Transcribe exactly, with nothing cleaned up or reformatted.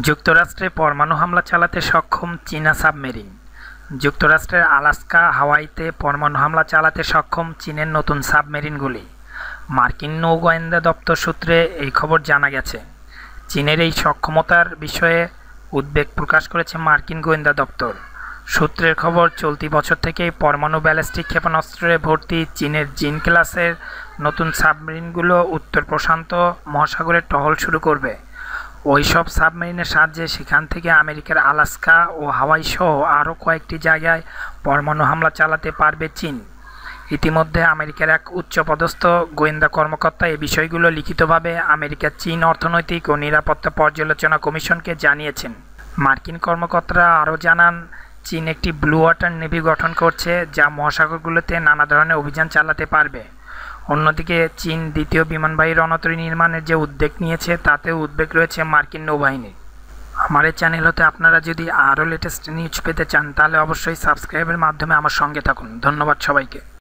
যুক্তরাষ্ট্রে পরমাণু হামলা চালাতে সক্ষম চীনা সাবমেরিন। যুক্তরাষ্ট্রের আলাস্কা, হাওয়াইতে পরমাণু হামলা চালাতে সক্ষম চীনের নতুন সাবমেরিনগুলি। মার্কিন নৌ গোয়েন্দা দপ্তর সূত্রে এই খবর জানা গেছে। চীনের এই সক্ষমতার বিষয়ে উদ্বেগ প্রকাশ করেছে মার্কিন গোয়েন্দা দপ্তর। সূত্রের খবর, চলতি বছর থেকেই পরমাণু ব্যালিস্টিক ক্ষেপণাস্ত্রে ভর্তি চীনের জিন ক্লাসের নতুন সাবমেরিনগুলো উত্তর প্রশান্ত মহাসাগরে টহল শুরু করবে। ওই সব সাবমেরিনের সাহায্যে সেখান থেকে আমেরিকার আলাস্কা ও হাওয়াই সহ আরও কয়েকটি জায়গায় পরমাণু হামলা চালাতে পারবে চীন। ইতিমধ্যে আমেরিকার এক উচ্চপদস্থ গোয়েন্দা কর্মকর্তা এ বিষয়গুলো লিখিতভাবে আমেরিকার চীন অর্থনৈতিক ও নিরাপত্তা পর্যালোচনা কমিশনকে জানিয়েছেন। মার্কিন কর্মকর্তারা আরও জানান, চীন একটি ব্লু ওয়াটার নেভি গঠন করছে, যা মহাসাগরগুলোতে নানা ধরনের অভিযান চালাতে পারবে। অন্যদিকে চীন দ্বিতীয় বিমানবাহী রণতরী নির্মাণের যে উদ্যোগ নিয়েছে, তাতেও উদ্বেগ রয়েছে মার্কিন নৌবাহিনীর। আমার এই চ্যানেল হতে আপনারা যদি আরও লেটেস্ট নিউজ পেতে চান, তাহলে অবশ্যই সাবস্ক্রাইবের মাধ্যমে আমার সঙ্গে থাকুন। ধন্যবাদ সবাইকে।